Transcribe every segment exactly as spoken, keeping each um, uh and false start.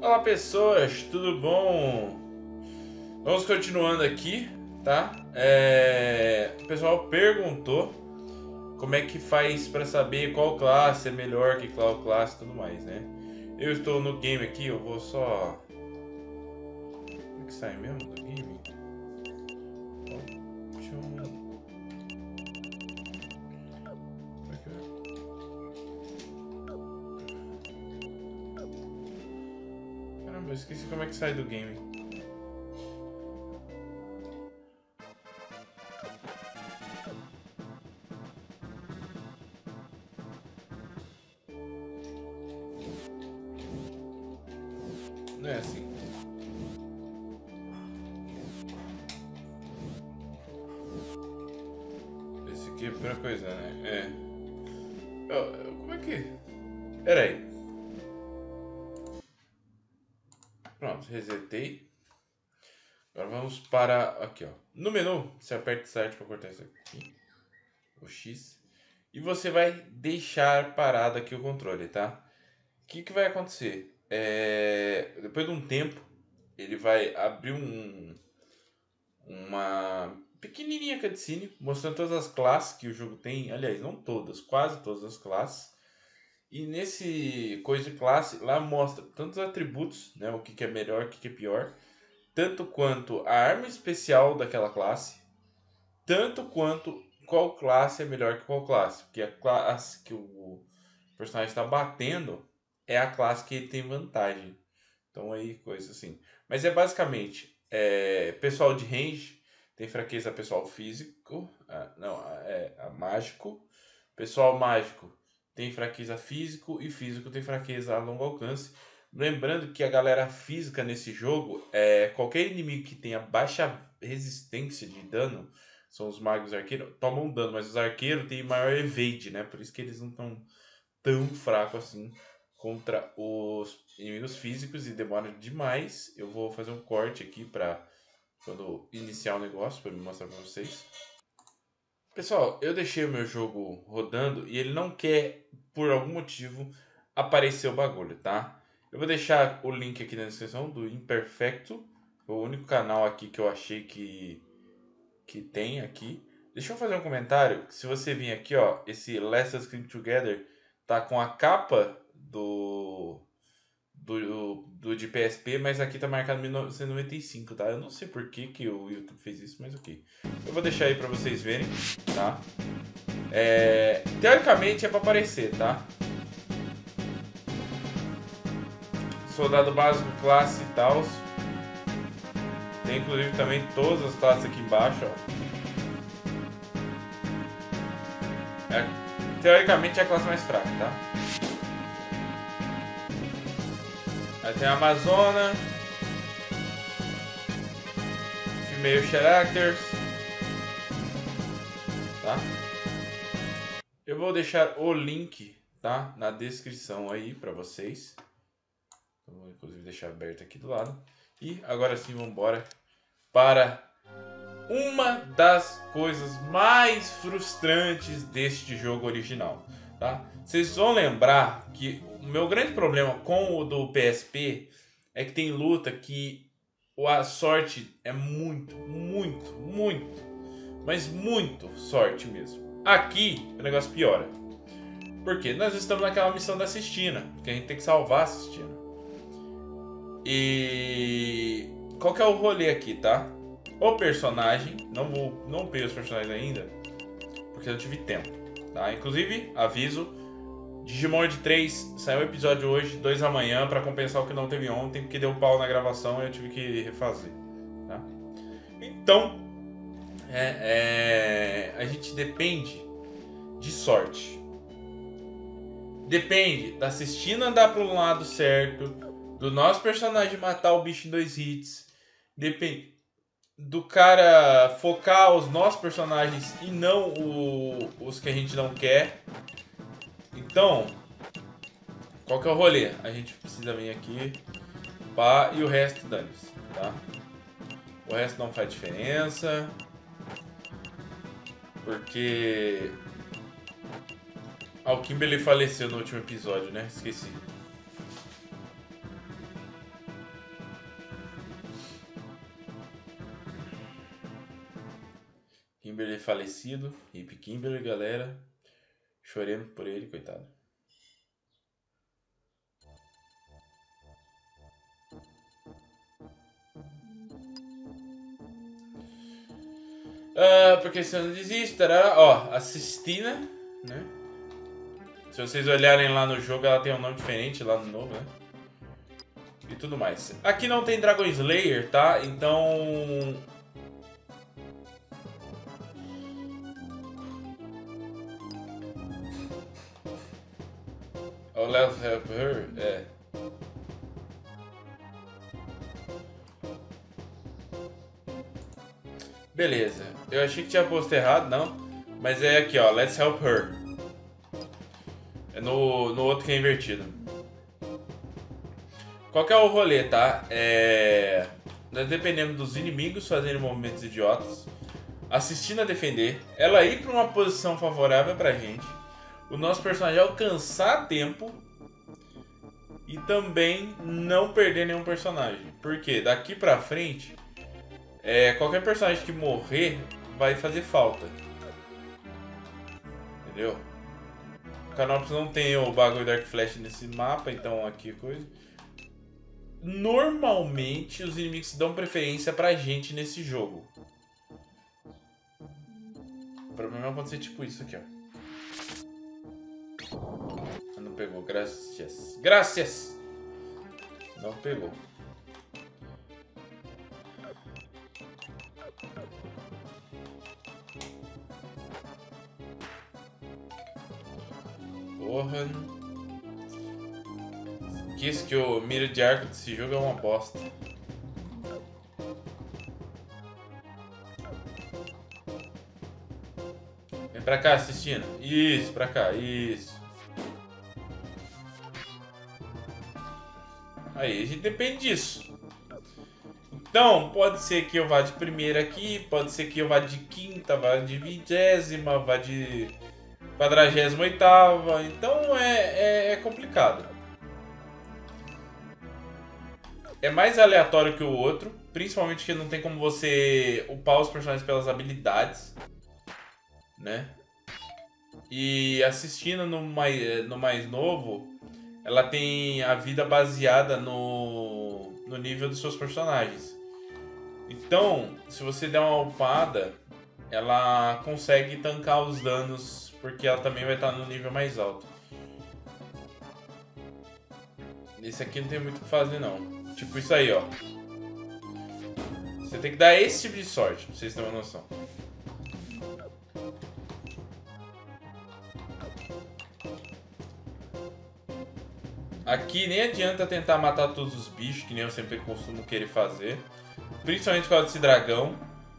Olá pessoas, tudo bom? Vamos continuando aqui, tá? É... O pessoal perguntou como é que faz para saber qual classe é melhor que qual classe e tudo mais, né? Eu estou no game aqui, eu vou só... Como é que sai mesmo do game? Caramba, eu esqueci como é que sai do game. Não é assim. Esse aqui é pra coisa, né? É. Oh, como é que... Pera aí. Pronto, resetei. Agora vamos para... Aqui, ó. No menu, você aperta Start para cortar isso aqui. O X. E você vai deixar parado aqui o controle, tá? O que, que vai acontecer? É... Depois de um tempo, ele vai abrir um... uma pequenininha cutscene mostrando todas as classes que o jogo tem. Aliás, não todas, quase todas as classes. E nesse coisa de classe, lá mostra tantos atributos, né? O que, que é melhor, o que, que é pior. Tanto quanto a arma especial daquela classe, tanto quanto qual classe é melhor que qual classe. Porque a classe que o personagem está batendo é a classe que ele tem vantagem. Então aí, coisa assim. Mas é basicamente, é, pessoal de range tem fraqueza pessoal físico, ah, não, é, é mágico. Pessoal mágico tem fraqueza físico e físico tem fraqueza a longo alcance. Lembrando que a galera física nesse jogo, é qualquer inimigo que tenha baixa resistência de dano, são os magos e arqueiros, tomam dano, mas os arqueiros têm maior evade, né? Por isso que eles não estão tão fracos assim contra os inimigos físicos e demora demais. Eu vou fazer um corte aqui para quando iniciar o negócio, para me mostrar para vocês. Pessoal, eu deixei o meu jogo rodando e ele não quer, por algum motivo, aparecer o bagulho, tá? Eu vou deixar o link aqui na descrição do Imperfecto, o único canal aqui que eu achei que, que tem aqui. Deixa eu fazer um comentário, que se você vir aqui, ó, esse Let's Us Clean Together tá com a capa do, do, do de P S P, mas aqui tá marcado mil novecentos e noventa e cinco, tá? Eu não sei por que, que o YouTube fez isso, mas ok. Eu vou deixar aí pra vocês verem, tá? É, teoricamente é pra aparecer, tá? Soldado básico, classe e tal. Tem inclusive também todas as classes aqui embaixo, ó. É, teoricamente é a classe mais fraca, tá? Aí tem a Amazona, Female Characters, tá? Eu vou deixar o link, tá, na descrição aí pra vocês. Eu vou inclusive deixar aberto aqui do lado. E agora sim vamos embora para uma das coisas mais frustrantes deste jogo original, tá? Vocês vão lembrar que o meu grande problema com o do P S P é que tem luta que a sorte é muito, muito, muito, mas muito sorte mesmo. Aqui o negócio piora. Porque nós estamos naquela missão da Sistina, que a gente tem que salvar a Sistina. E qual que é o rolê aqui, tá? O personagem, não vou, não peguei os personagens ainda, porque eu não tive tempo, tá? Inclusive, aviso, Digimon de três saiu o episódio hoje, dois amanhã, pra compensar o que não teve ontem, porque deu pau na gravação e eu tive que refazer, tá? Então, é, é, a gente depende de sorte. Depende da Sistina andar para um lado certo, do nosso personagem matar o bicho em dois hits, depende do cara focar os nossos personagens e não o, os que a gente não quer. Então, qual que é o rolê? A gente precisa vir aqui pá, e o resto dane-se, tá? O resto não faz diferença, porque ah, o Kimberly faleceu no último episódio, né? Esqueci. Kimberly falecido. Hip Kimberly, galera. Choremos por ele, coitado. Uh, porque você não desiste, tará. Ó, a Sistina, né? Se vocês olharem lá no jogo, ela tem um nome diferente lá no novo, né? E tudo mais. Aqui não tem Dragon Slayer, tá? Então... Oh, let's help her. É. Beleza. Eu achei que tinha posto errado, não. Mas é aqui, ó. Let's help her. É no, no outro que é invertido. Qual que é o rolê, tá? É... Dependendo dos inimigos fazendo movimentos idiotas, assistindo a defender, ela ir pra uma posição favorável pra gente, o nosso personagem alcançar tempo e também não perder nenhum personagem. Porque daqui pra frente, é, qualquer personagem que morrer vai fazer falta. Entendeu? O Canopus não tem o bagulho Dark Flash nesse mapa, então aqui coisa. Normalmente os inimigos dão preferência pra gente nesse jogo. O problema é acontecer tipo isso aqui, ó. Não pegou, graças. Graças! Não pegou. Porra. Que isso que o mira de arco desse jogo é uma bosta. Vem pra cá, assistindo. Isso, pra cá, isso. Aí, a gente depende disso. Então, pode ser que eu vá de primeira aqui, pode ser que eu vá de quinta, vá de vigésima, vá de quadragésima oitava. Então é, é, é complicado. É mais aleatório que o outro, principalmente que não tem como você upar os personagens pelas habilidades, né? E assistindo no mais, no mais novo, ela tem a vida baseada no, no nível dos seus personagens. Então, se você der uma upada, ela consegue tancar os danos, porque ela também vai estar no nível mais alto. Esse aqui não tem muito o que fazer, não. Tipo isso aí, ó. Você tem que dar esse tipo de sorte, pra vocês terem uma noção. Aqui nem adianta tentar matar todos os bichos, que nem eu sempre costumo querer fazer. Principalmente por causa desse dragão.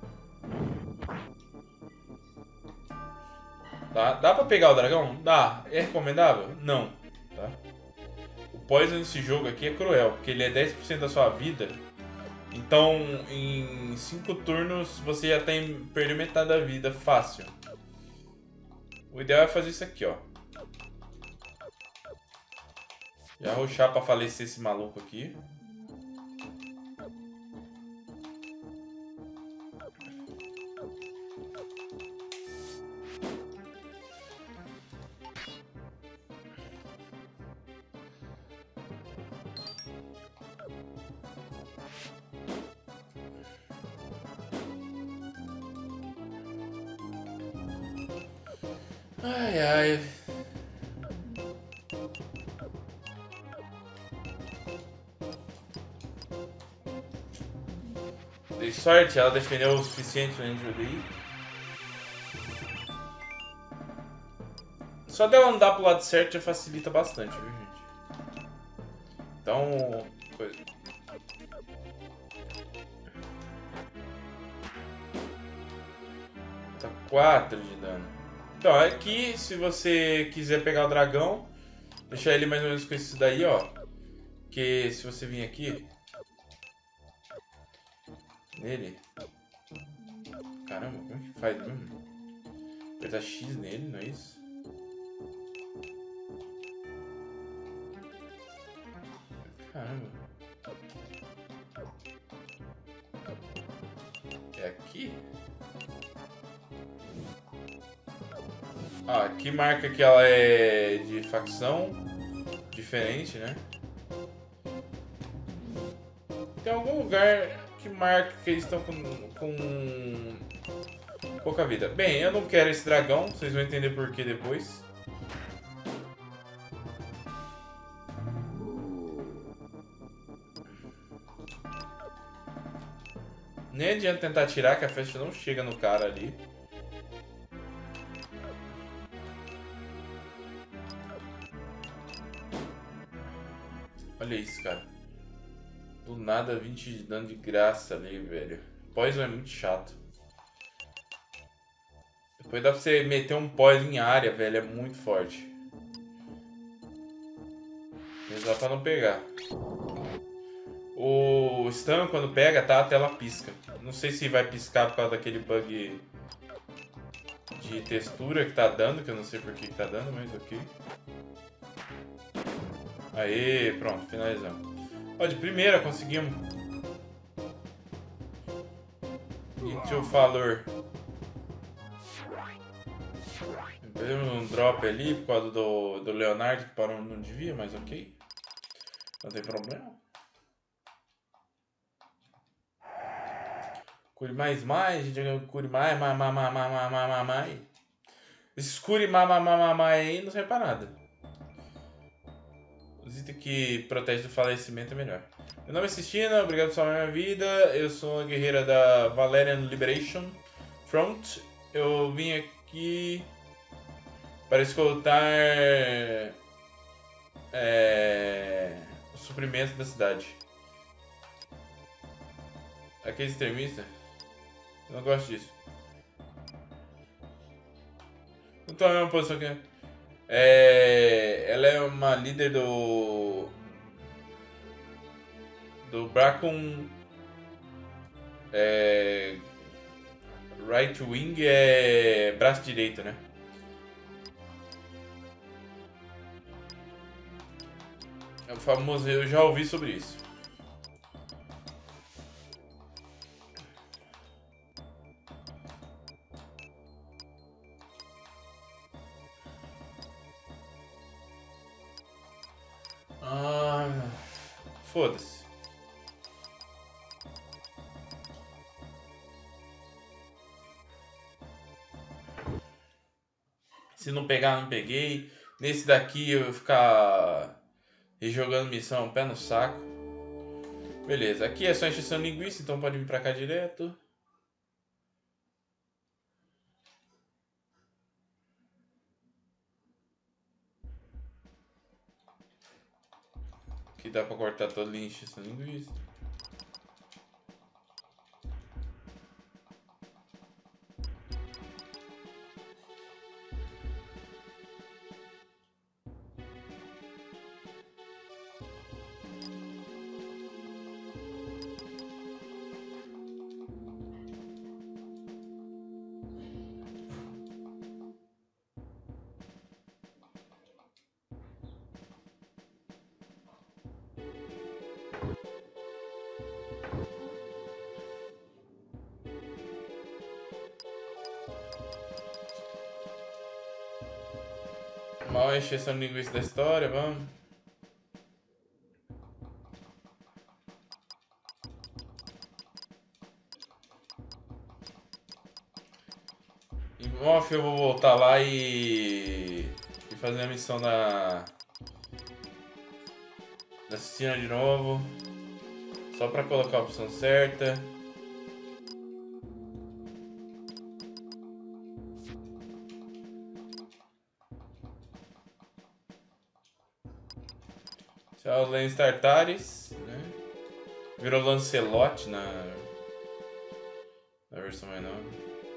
Tá? Dá pra pegar o dragão? Dá. É recomendável? Não. Tá? O poison desse jogo aqui é cruel, porque ele é dez por cento da sua vida. Então, em cinco turnos, você já tem perdido metade da vida fácil. O ideal é fazer isso aqui, ó. Já rushar pra falecer esse maluco aqui. Ai, ai. Dei sorte, ela defendeu o suficiente pra gente ir. Só dela andar pro lado certo já facilita bastante, viu, gente? Então... Coisa. Tá quatro de dano. Então, aqui, se você quiser pegar o dragão, deixar ele mais ou menos com isso daí, ó. Que se você vir aqui... Nele... Caramba, como é que faz mesmo? Apertar X nele, não é isso? Caramba. É aqui? Ah, aqui marca que ela é de facção diferente, né? Tem algum lugar que marca que eles estão com, com pouca vida. Bem, eu não quero esse dragão, vocês vão entender por que depois. Nem adianta tentar tirar, que a flecha não chega no cara ali. Olha isso, cara. Do nada vinte de dano de graça ali, velho. Poison é muito chato. Depois dá pra você meter um poison em área, velho. É muito forte. Mas dá pra não pegar. O stun, quando pega, tá? A tela pisca. Não sei se vai piscar por causa daquele bug de textura que tá dando, que eu não sei por que que tá dando, mas ok. Aê, pronto, finalizamos. Ó, de primeira conseguimos. Initial valor. Perdemos um drop ali por causa do, do Leonardo, que parou não devia, mas ok. Não tem problema. Cure mais mais, a gente ganhou cure mais, mais, mais, mais, mais, mais, mais, mais, mais. Esses cure mais, mais, mais, mais, mais aí não serve pra nada. Os itens que protegem do falecimento é melhor. Meu nome é Sistina, obrigado por salvar minha vida. Eu sou uma guerreira da Valerian Liberation Front. Eu vim aqui para escoltar é, o suprimento da cidade. Aquele extremista? Eu não gosto disso. Não tô na mesma posição que... É, ela é uma líder do... Do Bracon... É, right wing é braço direito, né? É o famoso... Eu já ouvi sobre isso. Ah, foda-se. Se não pegar, não peguei. Nesse daqui eu vou ficar rejogando missão pé no saco. Beleza, aqui é só encheção de linguiça, então pode vir pra cá direto. Aqui dá pra cortar toda a encheção de linguiça. Maior encheção de linguiça da história, vamos. Em off eu vou voltar lá e... e fazer a missão da... da Sistina de novo. Só pra colocar a opção certa. Esse é o Lance Tartares, né? Virou Lancelot na... na versão mais nova.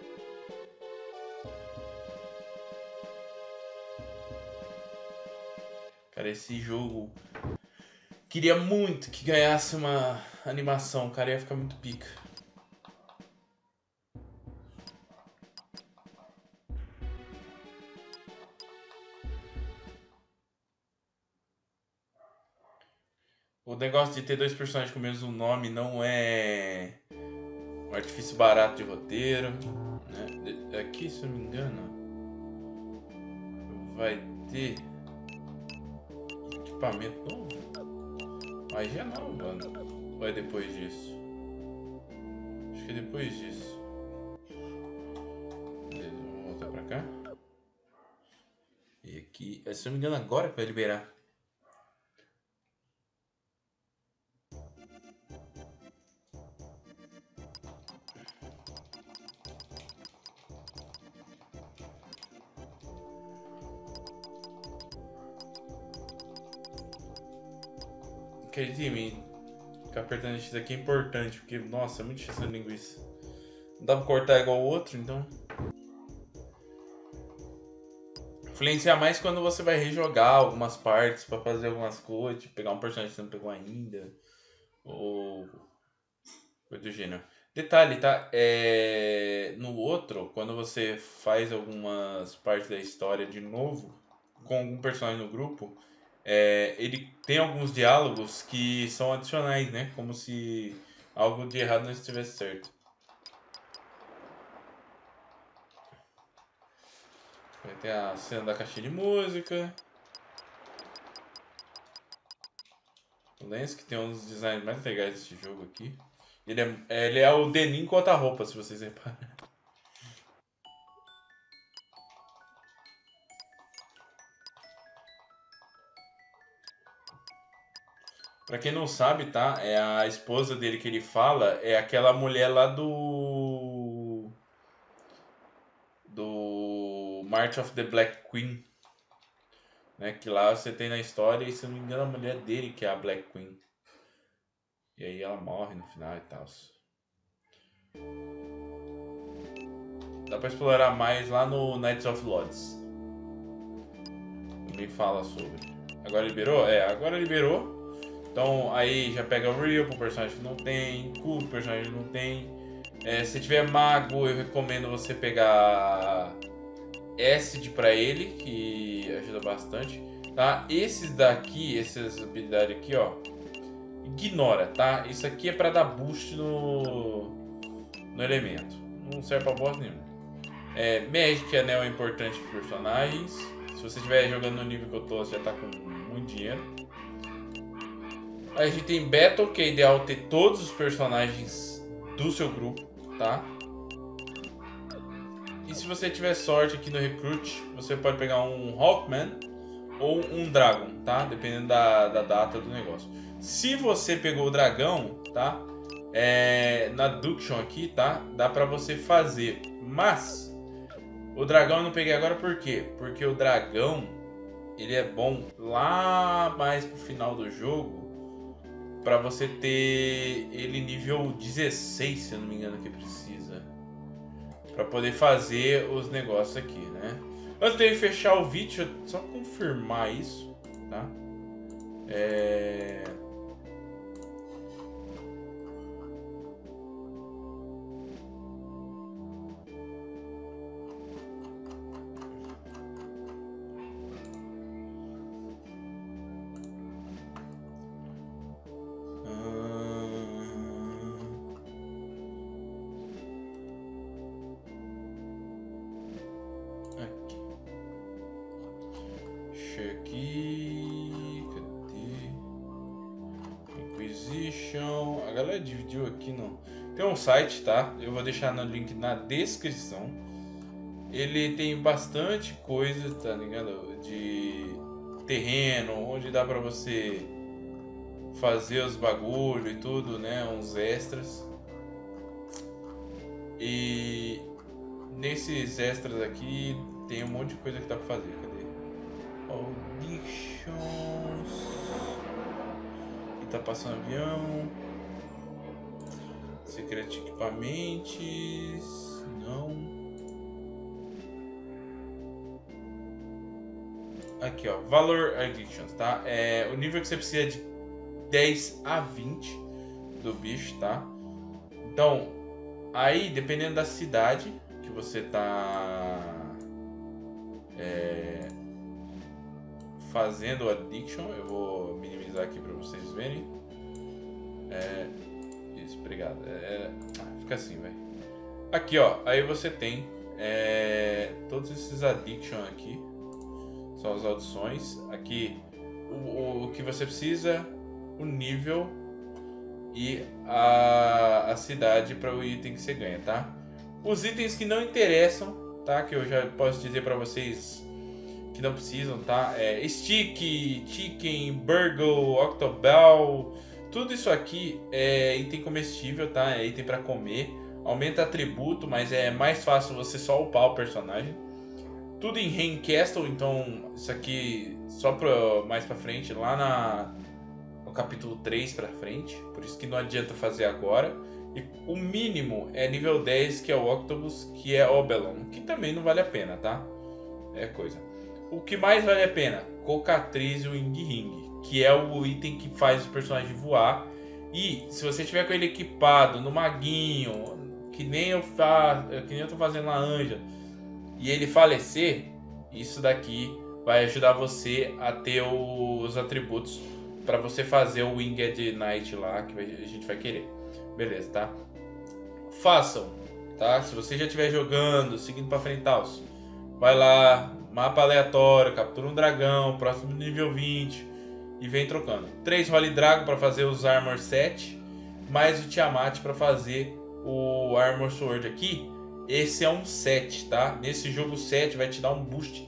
Cara, esse jogo... Queria muito que ganhasse uma animação, cara, ia ficar muito pica. O negócio de ter dois personagens com o mesmo nome não é um artifício barato de roteiro, né? Aqui, se eu não me engano... vai ter equipamento novo? Magia nova, mano. Ou é depois disso? Acho que é depois disso. Beleza, vamos voltar pra cá. E aqui, se eu não me engano, agora que vai liberar. Acredite em mim, ficar apertando X aqui é importante, porque, nossa, é muito difícil a linguiça. Não dá pra cortar igual o outro, então... Influencia mais quando você vai rejogar algumas partes pra fazer algumas coisas, tipo, pegar um personagem que você não pegou ainda, ou coisa do gênero. Detalhe, tá? É... No outro, quando você faz algumas partes da história de novo, com algum personagem no grupo, é... ele tem alguns diálogos que são adicionais, né? Como se algo de errado não estivesse certo. Vai ter a cena da caixinha de música. O Lance, que tem um dos designs mais legais desse jogo aqui. Ele é, ele é o Denim conta-roupa, se vocês repararem. Pra quem não sabe, tá? É a esposa dele que ele fala, é aquela mulher lá do... Do March of the Black Queen. Né? Que lá você tem na história, e se eu não me engano, a mulher dele que é a Black Queen. E aí ela morre no final e tal. Dá pra explorar mais lá no Knights of Lords. Também fala sobre. Agora liberou? É, agora liberou. Então aí já pega o Real pro personagem que não tem, Cool pro personagem que não tem. É, se tiver Mago, eu recomendo você pegar Acid pra ele, que ajuda bastante. Tá? Esses daqui, essas habilidades aqui, ó, ignora, tá? Isso aqui é pra dar boost no, no elemento. Não serve pra bosta nenhuma. É, Magic Anel é importante para personagens. Se você estiver jogando no nível que eu tô, você já tá com muito dinheiro. Aí a gente tem Battle, que é ideal ter todos os personagens do seu grupo, tá? E se você tiver sorte aqui no Recruit, você pode pegar um Hawkman ou um Dragon, tá? Dependendo da, da data do negócio. Se você pegou o Dragão, tá? É, na Duction aqui, tá? Dá pra você fazer, mas... O dragão eu não peguei agora por quê? Porque o dragão, ele é bom lá mais pro final do jogo, pra você ter ele nível dezesseis, se eu não me engano, que precisa. Pra poder fazer os negócios aqui, né? Antes de eu fechar o vídeo, deixa eu só confirmar isso, tá? É... Aqui, cadê? Inquisition. A galera dividiu aqui não. Tem um site, tá? Eu vou deixar no link na descrição. Ele tem bastante coisa, tá ligado? De terreno, onde dá pra você fazer os bagulho e tudo, né? Uns extras. E nesses extras aqui tem um monte de coisa que dá pra fazer. Cadê? Auditions. E tá passando avião. Secret Equipamentos. Não. Aqui, ó. Valor Addictions, tá? É o nível que você precisa de dez a vinte do bicho, tá? Então, aí, dependendo da cidade que você tá é, fazendo o Addiction, eu vou minimizar aqui para vocês verem. É, isso, obrigado. É, ah, fica assim, velho. Aqui, ó. Aí você tem é, todos esses Addiction aqui. São as audições. Aqui o, o que você precisa, o nível e a, a cidade para o item que você ganha, tá? Os itens que não interessam, tá? Que eu já posso dizer para vocês que não precisam, tá? É Stick, Chicken, Burgle, Octobell. Tudo isso aqui é item comestível, tá? É item para comer. Aumenta atributo, mas é mais fácil você só upar o personagem. Tudo em Rain Castle, então isso aqui só pra, mais pra frente, lá na, no capítulo três pra frente. Por isso que não adianta fazer agora. E o mínimo é nível dez, que é o Octopus, que é Obelon, que também não vale a pena, tá? É coisa. O que mais vale a pena? Cocatriz e Wing Ring, que é o item que faz o personagem voar. E se você tiver com ele equipado no maguinho, que nem eu, fa... que nem eu tô fazendo na Anja, e ele falecer, isso daqui vai ajudar você a ter os atributos para você fazer o Winged Knight lá, que a gente vai querer. Beleza, tá? Façam, tá? Se você já estiver jogando, seguindo para frente, tal, vai lá, mapa aleatório, captura um dragão, próximo nível vinte e vem trocando. três Holy Dragon para fazer os Armor sete, mais o Tiamat para fazer o Armor Sword aqui. Esse é um sete, tá? Nesse jogo sete vai te dar um boost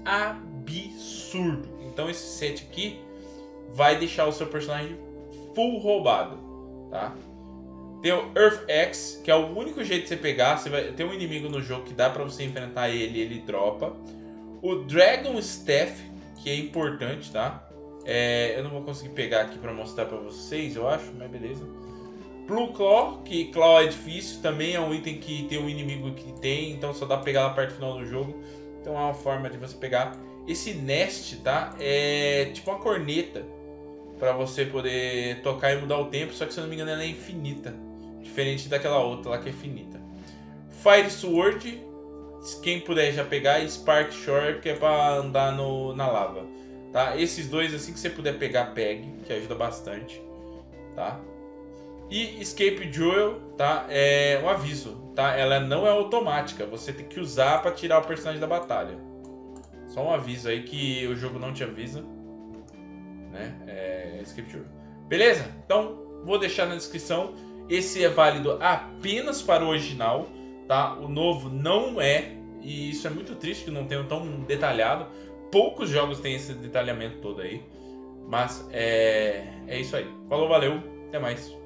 absurdo. Então esse sete aqui vai deixar o seu personagem full roubado, tá? Tem o Earth X, que é o único jeito de você pegar. Você vai ter um inimigo no jogo que dá pra você enfrentar ele, ele dropa. O Dragon Staff, que é importante, tá? É, eu não vou conseguir pegar aqui pra mostrar pra vocês, eu acho, mas beleza. Blue Claw, que Claw é difícil, também é um item que tem um inimigo que tem, então só dá pra pegar na parte final do jogo. Então é uma forma de você pegar. Esse Nest, tá? É tipo uma corneta pra você poder tocar e mudar o tempo, só que se eu não me engano ela é infinita. Diferente daquela outra lá que é finita. Fire Sword, quem puder já pegar, e Spark Shore, que é pra andar no, na lava. Tá? Esses dois, assim que você puder pegar, pegue, que ajuda bastante. Tá? E Escape Jewel, tá? É um aviso, tá? Ela não é automática, você tem que usar para tirar o personagem da batalha. Só um aviso aí que o jogo não te avisa, né? É Escape Jewel. Beleza? Então, vou deixar na descrição. Esse é válido apenas para o original, tá? O novo não é, e isso é muito triste que não tenha tão detalhado. Poucos jogos têm esse detalhamento todo aí, mas é, é isso aí. Falou, valeu, até mais.